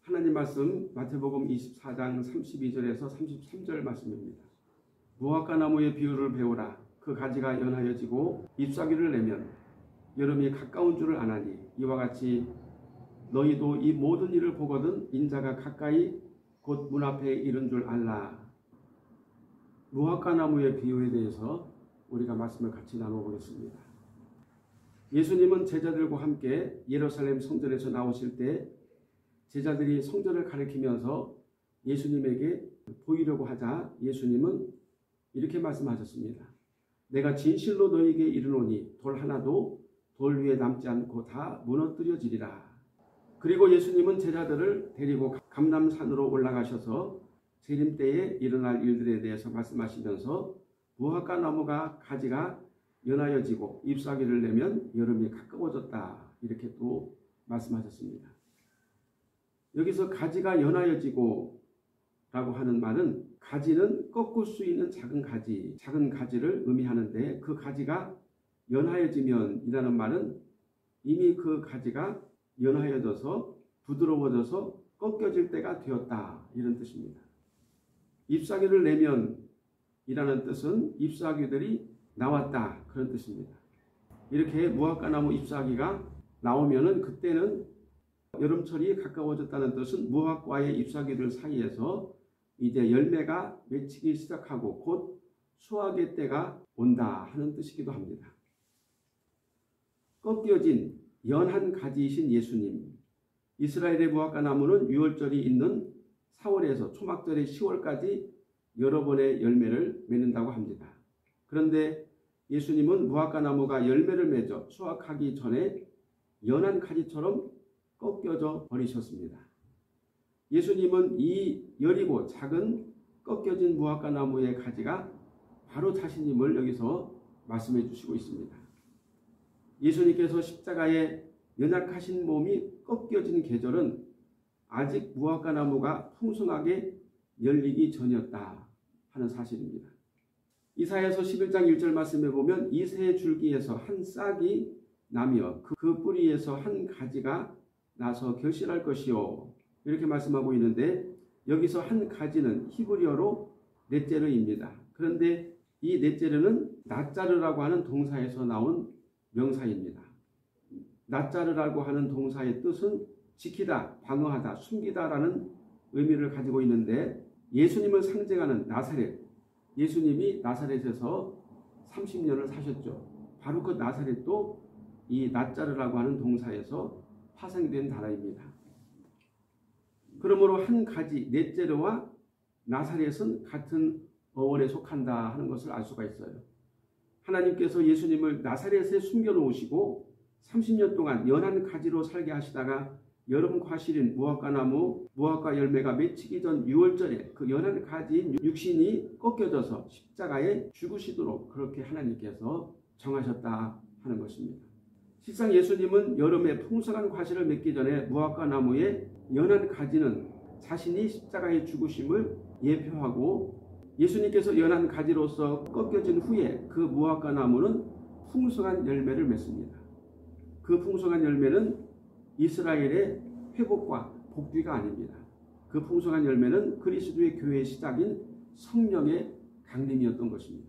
하나님 말씀 마태복음 24장 32절에서 33절 말씀입니다. 무화과 나무의 비유를 배우라. 그 가지가 연하여지고 잎사귀를 내면 여름이 가까운 줄을 아나니 이와 같이 너희도 이 모든 일을 보거든 인자가 가까이 곧 문 앞에 이른 줄 알라. 무화과 나무의 비유에 대해서 우리가 말씀을 같이 나눠보겠습니다. 예수님은 제자들과 함께 예루살렘 성전에서 나오실 때 제자들이 성전을 가리키면서 예수님에게 보이려고 하자 예수님은 이렇게 말씀하셨습니다. 내가 진실로 너희에게 이르노니 돌 하나도 돌 위에 남지 않고 다 무너뜨려지리라. 그리고 예수님은 제자들을 데리고 감람산으로 올라가셔서 재림 때에 일어날 일들에 대해서 말씀하시면서 무화과 나무가 가지가 연하여지고 잎사귀를 내면 여름이 가까워졌다. 이렇게 또 말씀하셨습니다. 여기서 가지가 연하여지고 라고 하는 말은 가지는 꺾을 수 있는 작은 가지를 의미하는데 그 가지가 연하여지면 이라는 말은 이미 그 가지가 연하여져서 부드러워져서 꺾여질 때가 되었다. 이런 뜻입니다. 잎사귀를 내면 이라는 뜻은 잎사귀들이 나왔다. 그런 뜻입니다. 이렇게 무화과 나무 잎사귀가 나오면은 그때는 여름철이 가까워졌다는 뜻은 무화과의 잎사귀들 사이에서 이제 열매가 맺히기 시작하고 곧 수확의 때가 온다 하는 뜻이기도 합니다. 꺾여진 연한 가지이신 예수님. 이스라엘의 무화과 나무는 6월절이 있는 4월에서 초막절의 10월까지 여러 번의 열매를 맺는다고 합니다. 그런데 예수님은 무화과 나무가 열매를 맺어 수확하기 전에 연한 가지처럼 꺾여져 버리셨습니다. 예수님은 이 여리고 작은 꺾여진 무화과 나무의 가지가 바로 자신임을 여기서 말씀해 주시고 있습니다. 예수님께서 십자가에 연약하신 몸이 꺾여진 계절은 아직 무화과 나무가 풍성하게 열리기 전이었다 하는 사실입니다. 이사야서 11장 1절 말씀에 보면 이 새 줄기에서 한 싹이 나며 그 뿌리에서 한 가지가 나서 결실할 것이요. 이렇게 말씀하고 있는데 여기서 한 가지는 히브리어로 넷제르입니다. 그런데 이 넷제르는 낫자르라고 하는 동사에서 나온 명사입니다. 낫자르라고 하는 동사의 뜻은 지키다, 방어하다, 숨기다라는 의미를 가지고 있는데 예수님을 상징하는 나사렛, 예수님이 나사렛에서 30년을 사셨죠. 바로 그 나사렛도 이 낫자르라고 하는 동사에서 파생된 나라입니다. 그러므로 한 가지 넷제르와 나사렛은 같은 어원에 속한다 하는 것을 알 수가 있어요. 하나님께서 예수님을 나사렛에 숨겨놓으시고 30년 동안 연한 가지로 살게 하시다가 여름 과실인 무화과 열매가 맺히기 전 6월절에 그 연한 가지인 육신이 꺾여져서 십자가에 죽으시도록 그렇게 하나님께서 정하셨다 하는 것입니다. 실상 예수님은 여름에 풍성한 과실을 맺기 전에 무화과 나무의 연한 가지는 자신이 십자가에 죽으심을 예표하고 예수님께서 연한 가지로서 꺾여진 후에 그 무화과 나무는 풍성한 열매를 맺습니다. 그 풍성한 열매는 이스라엘의 회복과 복귀가 아닙니다. 그 풍성한 열매는 그리스도의 교회의 시작인 성령의 강림이었던 것입니다.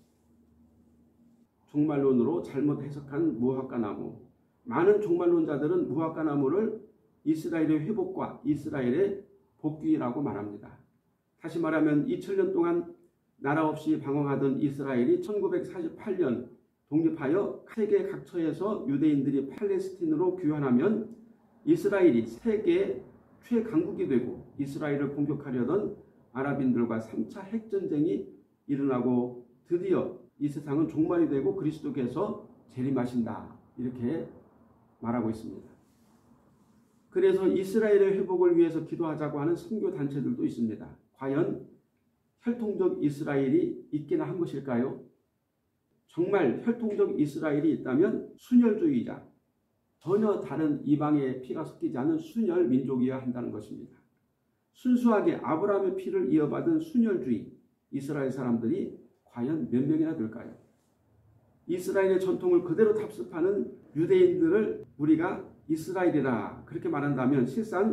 종말론으로 잘못 해석한 무화과 나무. 많은 종말론자들은 무화과 나무를 이스라엘의 회복과 이스라엘의 복귀라고 말합니다. 다시 말하면 2000년 동안 나라 없이 방황하던 이스라엘이 1948년 독립하여 세계 각처에서 유대인들이 팔레스틴으로 귀환하면 이스라엘이 세계 최강국이 되고 이스라엘을 공격하려던 아랍인들과 3차 핵전쟁이 일어나고 드디어 이 세상은 종말이 되고 그리스도께서 재림하신다. 이렇게 말하고 있습니다. 그래서 이스라엘의 회복을 위해서 기도하자고 하는 선교단체들도 있습니다. 과연 혈통적 이스라엘이 있기나 한 것일까요? 정말 혈통적 이스라엘이 있다면 순혈주의자, 전혀 다른 이방의 피가 섞이지 않은 순혈 민족이어야 한다는 것입니다. 순수하게 아브라함의 피를 이어받은 순혈주의 이스라엘 사람들이 과연 몇 명이나 될까요? 이스라엘의 전통을 그대로 답습하는 유대인들을 우리가 이스라엘이라 그렇게 말한다면 실상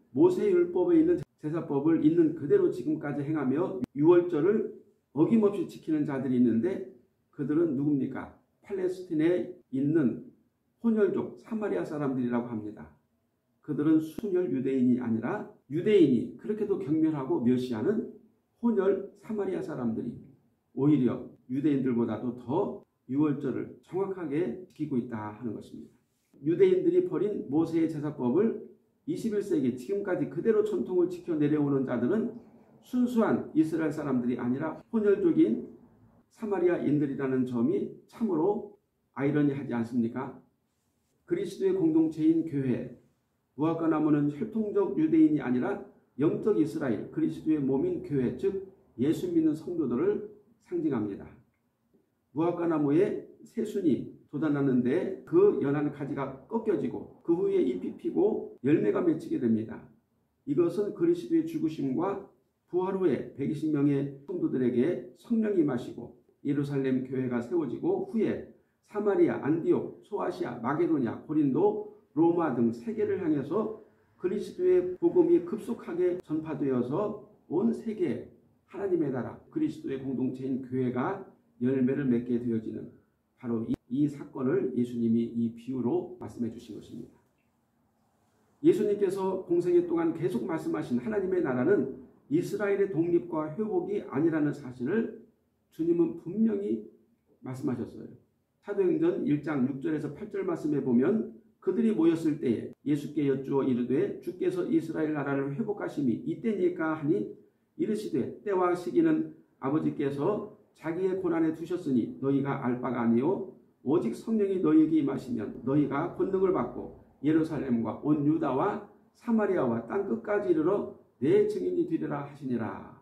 모세 율법에 있는 제사법을 있는 그대로 지금까지 행하며 유월절을 어김없이 지키는 자들이 있는데 그들은 누굽니까? 팔레스틴에 있는 혼혈족 사마리아 사람들이라고 합니다. 그들은 순혈 유대인이 아니라 유대인이 그렇게도 경멸하고 멸시하는 혼혈 사마리아 사람들이 오히려 유대인들보다도 더 유월절을 정확하게 지키고 있다 하는 것입니다. 유대인들이 버린 모세의 제사법을 21세기 지금까지 그대로 전통을 지켜 내려오는 자들은 순수한 이스라엘 사람들이 아니라 혼혈족인 사마리아인들이라는 점이 참으로 아이러니하지 않습니까? 그리스도의 공동체인 교회, 무화과 나무는 혈통적 유대인이 아니라 영적 이스라엘, 그리스도의 몸인 교회, 즉 예수 믿는 성도들을 상징합니다. 무화과 나무에 새순이 돋아나는데 그 연한 가지가 꺾여지고 그 후에 잎이 피고 열매가 맺히게 됩니다. 이것은 그리스도의 죽으심과 부활 후에 120명의 성도들에게 성령이 임하시고 예루살렘 교회가 세워지고 후에 사마리아, 안디옥, 소아시아, 마게도냐, 고린도, 로마 등 세계를 향해서 그리스도의 복음이 급속하게 전파되어서 온 세계 하나님의 나라 그리스도의 공동체인 교회가 열매를 맺게 되어지는 바로 이 사건을 예수님이 이 비유로 말씀해 주신 것입니다. 예수님께서 공생애 동안 계속 말씀하신 하나님의 나라는 이스라엘의 독립과 회복이 아니라는 사실을 주님은 분명히 말씀하셨어요. 사도행전 1장 6절에서 8절 말씀에 보면 그들이 모였을 때에 예수께 여쭈어 이르되 주께서 이스라엘 나라를 회복하심이 이때니까 하니 이르시되 때와 시기는 아버지께서 자기의 고난에 두셨으니 너희가 알 바가 아니요 오직 성령이 너희에게 임하시면 너희가 권능을 받고 예루살렘과 온 유다와 사마리아와 땅 끝까지 이르러 내 증인이 되리라 하시니라.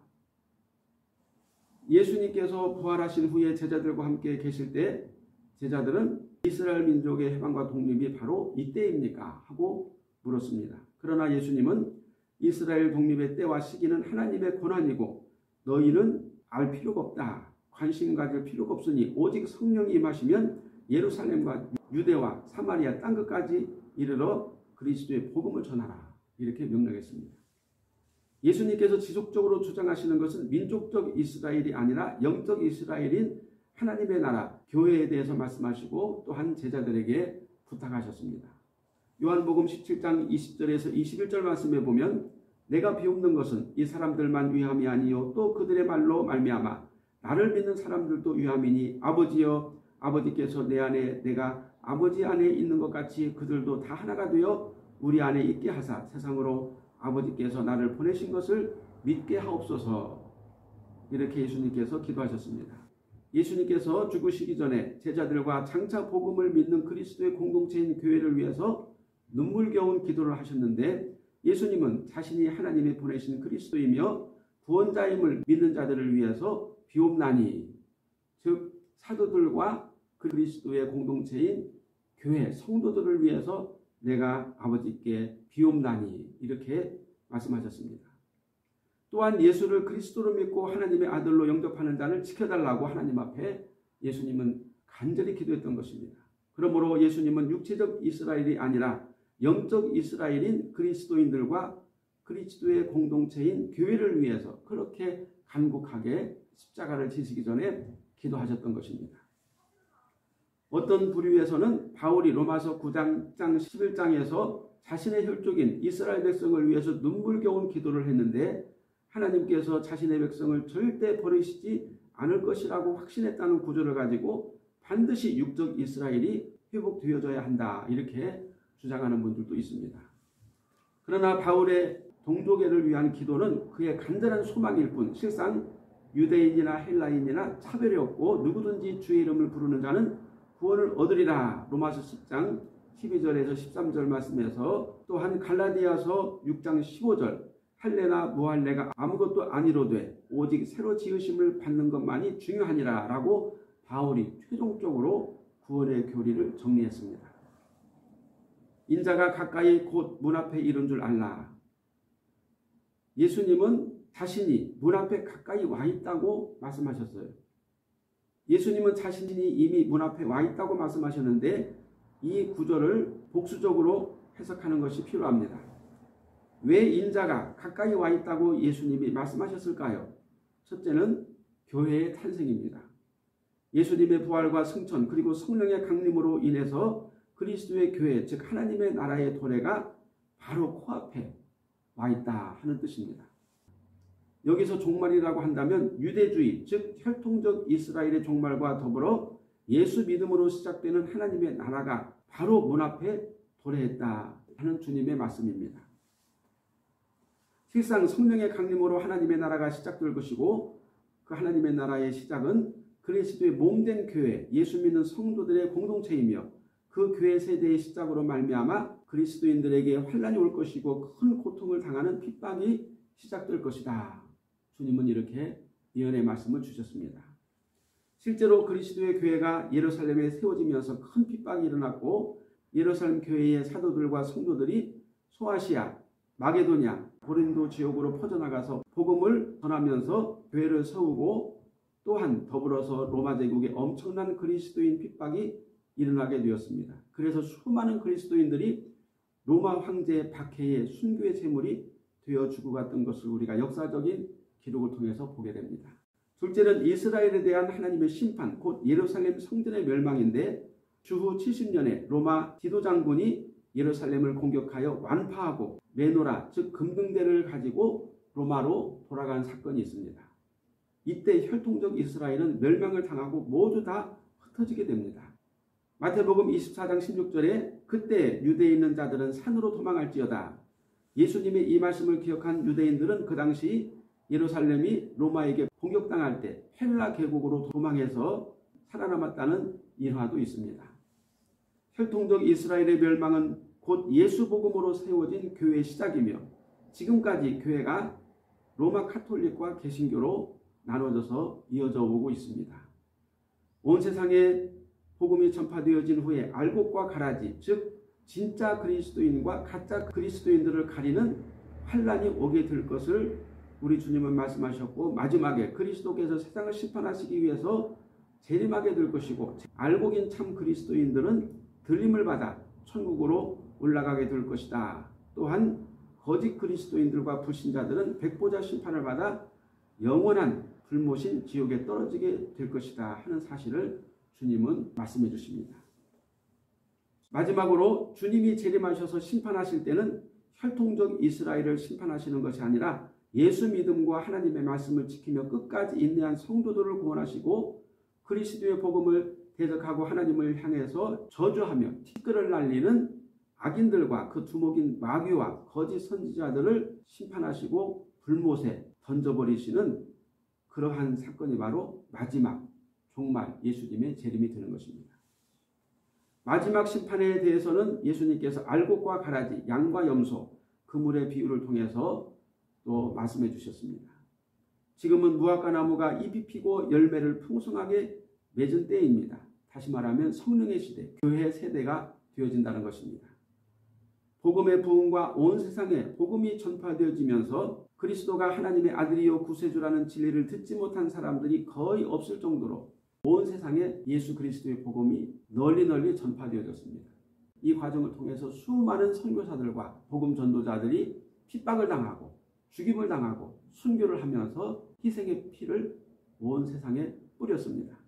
예수님께서 부활하신 후에 제자들과 함께 계실 때 제자들은 이스라엘 민족의 해방과 독립이 바로 이때입니까? 하고 물었습니다. 그러나 예수님은 이스라엘 독립의 때와 시기는 하나님의 고난이고 너희는 알 필요가 없다. 관심 가질 필요가 없으니 오직 성령이 임하시면 예루살렘과 유대와 사마리아 땅끝까지 이르러 그리스도의 복음을 전하라. 이렇게 명령했습니다. 예수님께서 지속적으로 주장하시는 것은 민족적 이스라엘이 아니라 영적 이스라엘인 하나님의 나라, 교회에 대해서 말씀하시고 또한 제자들에게 부탁하셨습니다. 요한복음 17장 20절에서 21절 말씀에 보면 내가 비옵는 것은 이 사람들만 위함이 아니요 또 그들의 말로 말미암아 나를 믿는 사람들도 위함이니 아버지여 아버지께서 내 안에 내가 아버지 안에 있는 것 같이 그들도 다 하나가 되어 우리 안에 있게 하사 세상으로 아버지께서 나를 보내신 것을 믿게 하옵소서. 이렇게 예수님께서 기도하셨습니다. 예수님께서 죽으시기 전에 제자들과 장차 복음을 믿는 그리스도의 공동체인 교회를 위해서 눈물겨운 기도를 하셨는데 예수님은 자신이 하나님이 보내신 그리스도이며 구원자임을 믿는 자들을 위해서 비옵나니 즉 사도들과 그리스도의 공동체인 교회 성도들을 위해서 내가 아버지께 비옵나니 이렇게 말씀하셨습니다. 또한 예수를 그리스도로 믿고 하나님의 아들로 영접하는 자를 지켜달라고 하나님 앞에 예수님은 간절히 기도했던 것입니다. 그러므로 예수님은 육체적 이스라엘이 아니라 영적 이스라엘인 그리스도인들과 그리스도의 공동체인 교회를 위해서 그렇게 간곡하게 십자가를 지시기 전에 기도하셨던 것입니다. 어떤 부류에서는 바울이 로마서 9장 11장에서 자신의 혈족인 이스라엘 백성을 위해서 눈물겨운 기도를 했는데 하나님께서 자신의 백성을 절대 버리시지 않을 것이라고 확신했다는 구절을 가지고 반드시 육적 이스라엘이 회복되어져야 한다 이렇게 주장하는 분들도 있습니다. 그러나 바울의 동족애를 위한 기도는 그의 간절한 소망일 뿐 실상 유대인이나 헬라인이나 차별이 없고 누구든지 주의 이름을 부르는 자는 구원을 얻으리라. 로마서 10장 12절에서 13절 말씀에서 또한 갈라디아서 6장 15절 할례나 무할례가 아무것도 아니로되 오직 새로 지으심을 받는 것만이 중요하니라 라고 바울이 최종적으로 구원의 교리를 정리했습니다. 인자가 가까이 곧 문 앞에 이른 줄 알라. 예수님은 자신이 문 앞에 가까이 와 있다고 말씀하셨어요. 예수님은 자신이 이미 문 앞에 와 있다고 말씀하셨는데 이 구절을 복수적으로 해석하는 것이 필요합니다. 왜 인자가 가까이 와 있다고 예수님이 말씀하셨을까요? 첫째는 교회의 탄생입니다. 예수님의 부활과 승천 그리고 성령의 강림으로 인해서 그리스도의 교회 즉 하나님의 나라의 도래가 바로 코앞에 와 있다 하는 뜻입니다. 여기서 종말이라고 한다면 유대주의 즉 혈통적 이스라엘의 종말과 더불어 예수 믿음으로 시작되는 하나님의 나라가 바로 문 앞에 도래했다 하는 주님의 말씀입니다. 실상 성령의 강림으로 하나님의 나라가 시작될 것이고 그 하나님의 나라의 시작은 그리스도의 몸된 교회 예수 믿는 성도들의 공동체이며 그 교회 세대의 시작으로 말미암아 그리스도인들에게 환난이 올 것이고 큰 고통을 당하는 핍박이 시작될 것이다. 주님은 이렇게 예언의 말씀을 주셨습니다. 실제로 그리스도의 교회가 예루살렘에 세워지면서 큰 핍박이 일어났고 예루살렘 교회의 사도들과 성도들이 소아시아, 마게도냐, 고린도 지역으로 퍼져나가서 복음을 전하면서 교회를 세우고 또한 더불어서 로마 제국에 엄청난 그리스도인 핍박이 일어나게 되었습니다. 그래서 수많은 그리스도인들이 로마 황제 박해의 순교의 제물이 되어 죽고 갔던 것을 우리가 역사적인 기록을 통해서 보게 됩니다. 둘째는 이스라엘에 대한 하나님의 심판, 곧 예루살렘 성전의 멸망인데 주후 70년에 로마 디도 장군이 예루살렘을 공격하여 완파하고 메노라 즉 금등대를 가지고 로마로 돌아간 사건이 있습니다. 이때 혈통적 이스라엘은 멸망을 당하고 모두 다 흩어지게 됩니다. 마태복음 24장 16절에 그때 유대에 있는 자들은 산으로 도망할지어다. 예수님의 이 말씀을 기억한 유대인들은 그 당시 예루살렘이 로마에게 공격당할 때 헬라 계곡으로 도망해서 살아남았다는 일화도 있습니다. 혈통적 이스라엘의 멸망은 곧 예수 복음으로 세워진 교회의 시작이며 지금까지 교회가 로마 카톨릭과 개신교로 나눠져서 이어져 오고 있습니다. 온 세상에 복음이 전파되어진 후에 알곡과 가라지 즉 진짜 그리스도인과 가짜 그리스도인들을 가리는 환난이 오게 될 것을 우리 주님은 말씀하셨고 마지막에 그리스도께서 세상을 심판하시기 위해서 재림하게 될 것이고 알곡인 참 그리스도인들은 들림을 받아 천국으로 올라가게 될 것이다. 또한 거짓 그리스도인들과 불신자들은 백보자 심판을 받아 영원한 불못인 지옥에 떨어지게 될 것이다 하는 사실을 주님은 말씀해 주십니다. 마지막으로 주님이 재림하셔서 심판하실 때는 혈통적 이스라엘을 심판하시는 것이 아니라 예수 믿음과 하나님의 말씀을 지키며 끝까지 인내한 성도들을 구원하시고 그리스도의 복음을 대적하고 하나님을 향해서 저주하며 티끌을 날리는 악인들과 그 두목인 마귀와 거짓 선지자들을 심판하시고 불못에 던져버리시는 그러한 사건이 바로 마지막 종말 예수님의 재림이 되는 것입니다. 마지막 심판에 대해서는 예수님께서 알곡과 가라지, 양과 염소, 그물의 비유를 통해서 또 말씀해 주셨습니다. 지금은 무화과 나무가 잎이 피고 열매를 풍성하게 맺은 때입니다. 다시 말하면 성령의 시대, 교회 세대가 되어진다는 것입니다. 복음의 부흥과 온 세상에 복음이 전파되어지면서 그리스도가 하나님의 아들이요 구세주라는 진리를 듣지 못한 사람들이 거의 없을 정도로 온 세상에 예수 그리스도의 복음이 널리 전파되어졌습니다. 이 과정을 통해서 수많은 선교사들과 복음 전도자들이 핍박을 당하고 죽임을 당하고 순교를 하면서 희생의 피를 온 세상에 뿌렸습니다.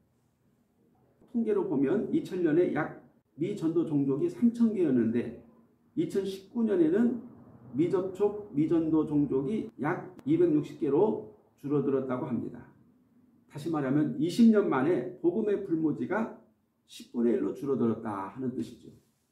통계로 보면 2000년에 약 미전도 종족이 3000개였는데 2019년에는 미접촉 미전도 종족이 약 260개로 줄어들었다고 합니다. 다시 말하면 20년 만에 복음의 불모지가 10분의 1로 줄어들었다 하는 뜻이죠.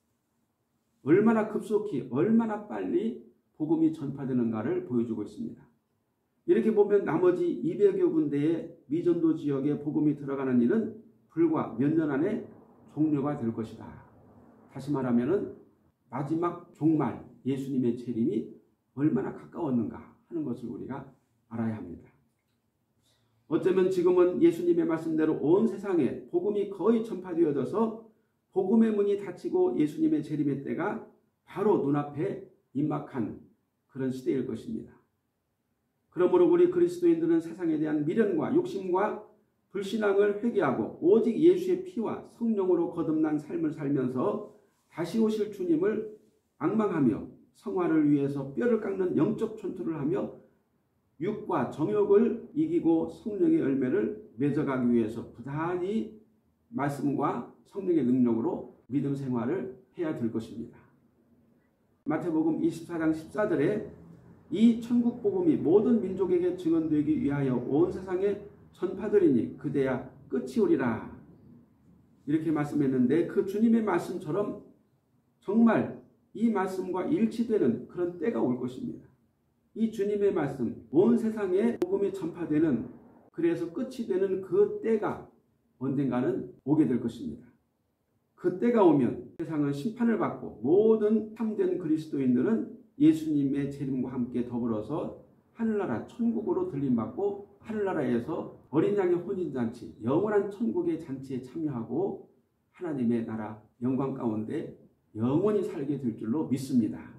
얼마나 급속히 얼마나 빨리 복음이 전파되는가를 보여주고 있습니다. 이렇게 보면 나머지 200여 군데의 미전도 지역에 복음이 들어가는 일은 불과 몇 년 안에 종료가 될 것이다. 다시 말하면 마지막 종말 예수님의 재림이 얼마나 가까웠는가 하는 것을 우리가 알아야 합니다. 어쩌면 지금은 예수님의 말씀대로 온 세상에 복음이 거의 전파되어져서 복음의 문이 닫히고 예수님의 재림의 때가 바로 눈앞에 임박한 그런 시대일 것입니다. 그러므로 우리 그리스도인들은 세상에 대한 미련과 욕심과 불신앙을 회개하고 오직 예수의 피와 성령으로 거듭난 삶을 살면서 다시 오실 주님을 앙망하며 성화를 위해서 뼈를 깎는 영적 전투를 하며 육과 정욕을 이기고 성령의 열매를 맺어가기 위해서 부단히 말씀과 성령의 능력으로 믿음 생활을 해야 될 것입니다. 마태복음 24장 14절에 이 천국 복음이 모든 민족에게 증언되기 위하여 온 세상에 전파되리니 그대야 끝이 오리라. 이렇게 말씀했는데 그 주님의 말씀처럼 정말 이 말씀과 일치되는 그런 때가 올 것입니다. 이 주님의 말씀, 온 세상에 복음이 전파되는, 그래서 끝이 되는 그 때가 언젠가는 오게 될 것입니다. 그 때가 오면 세상은 심판을 받고 모든 참된 그리스도인들은 예수님의 재림과 함께 더불어서 하늘나라 천국으로 들림받고 하늘나라에서 어린 양의 혼인잔치, 영원한 천국의 잔치에 참여하고 하나님의 나라 영광 가운데 영원히 살게 될 줄로 믿습니다.